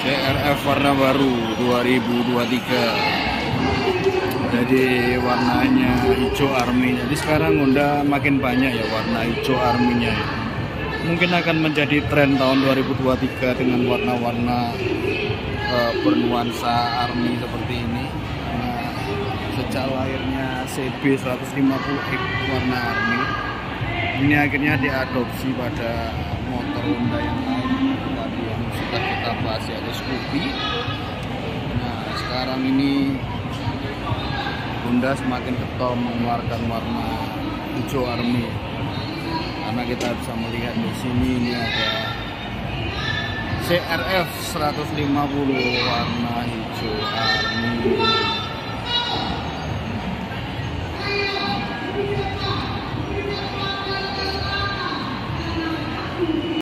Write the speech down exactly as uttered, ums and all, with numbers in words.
C R F warna baru dua ribu dua puluh tiga. Jadi warnanya hijau army. Jadi sekarang Honda makin banyak ya warna hijau army-nya. Mungkin akan menjadi tren tahun dua ribu dua puluh tiga dengan warna-warna uh, bernuansa army seperti ini. Nah, sejak lahirnya C B seratus lima puluh X warna army, ini akhirnya diadopsi pada motor Honda yang lain tadi yang sudah kita bahas, yaitu Scoopy. Nah, sekarang ini Honda semakin getol mengeluarkan warna hijau army, karena kita bisa melihat di sini ini ada C R F seratus lima puluh warna hijau army.